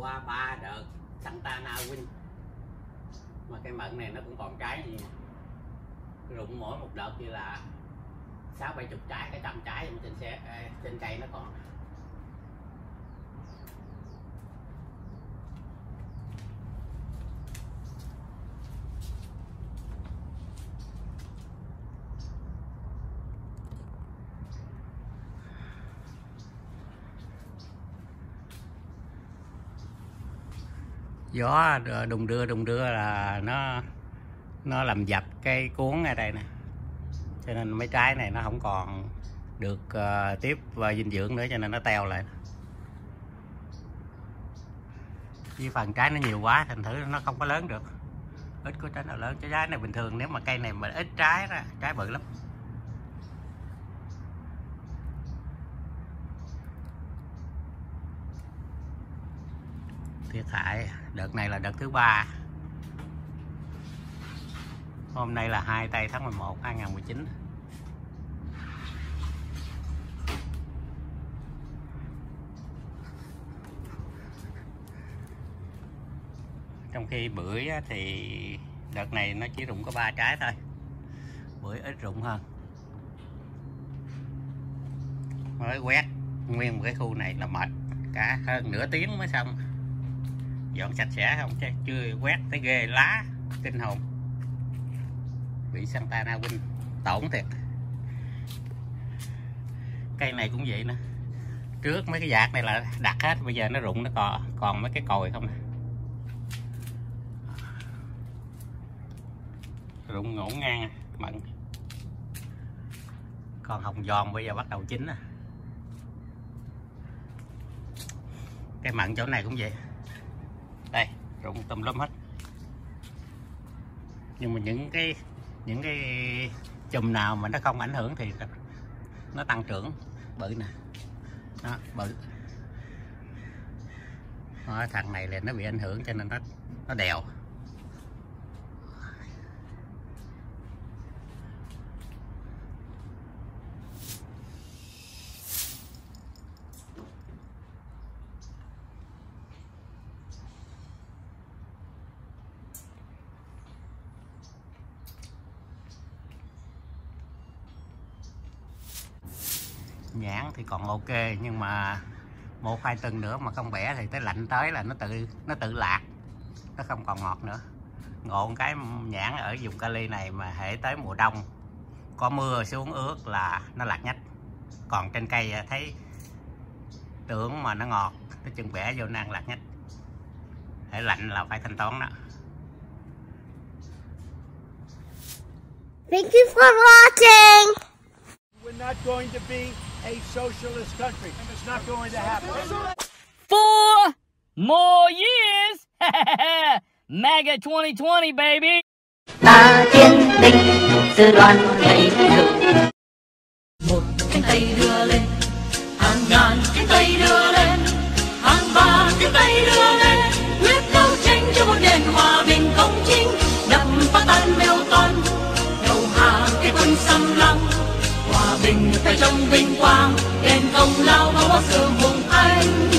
qua 3 đợt Santana Win, mà cây mận này nó cũng còn trái nhiều, rụng mỗi một đợt như là 60-70 trái, cái 100 trái trên cây nó còn. Gió đùng đưa là nó làm dập cái cuốn ở đây nè, cho nên mấy trái này nó không còn được tiếp và dinh dưỡng nữa, cho nên nó teo lại. Vì phần trái nó nhiều quá thành thử nó không có lớn được, ít có trái nào lớn. Trái này bình thường nếu mà cây này mà ít trái đó, trái bự lắm. Thiệt hại đợt này là đợt thứ 3. Hôm nay là 2 tây tháng 11 2019. Trong khi bưởi thì đợt này nó chỉ rụng có 3 trái thôi, bưởi ít rụng hơn. Mới quét nguyên một cái khu này là mệt, cả hơn nửa tiếng mới xong. Dọn sạch sẽ không chứ chưa quét thấy ghê lá kinh hồn. Bị Santana Win tổn thiệt. Cây này cũng vậy nữa, trước mấy cái vạt này là đặt hết, bây giờ nó rụng, nó còn mấy cái cồi không nè, rụng ngổn ngang mận. Còn hồng giòn bây giờ bắt đầu chín nè. Cái mận chỗ này cũng vậy, đây rụng tùm lum hết. Nhưng mà những cái chùm nào mà nó không ảnh hưởng thì nó tăng trưởng bự nè, đó, bự. Đó, thằng này là nó bị ảnh hưởng cho nên nó đèo. Nhãn thì còn ok, nhưng mà 1-2 tuần nữa mà không bẻ thì tới lạnh tới là nó tự lạc, nó không còn ngọt nữa. Ngộ cái nhãn ở vùng Cali này mà hễ tới mùa đông có mưa xuống ướt là nó lạc nhách. Còn trên cây thấy tưởng mà nó ngọt, cái chừng bẻ vô nó ăn lạc nhách. Hễ lạnh là phải thanh toán đó. Thank you for watching. We're not going to be a socialist country. It's not going to happen. 4 more years. MAGA 2020, baby. Ta chiến binh sư đoàn nhảy dù, một cánh tay đưa lên, hàng ngàn cánh tay đưa lên, hàng vạn cánh tay đưa lên, quyết đấu tranh cho một nền hòa bình công chính, đập phá tan mèo con, đầu hàng cái quân xâm lăng. Hòa bình phải trong vinh quang, đền công lao và sự hùng anh.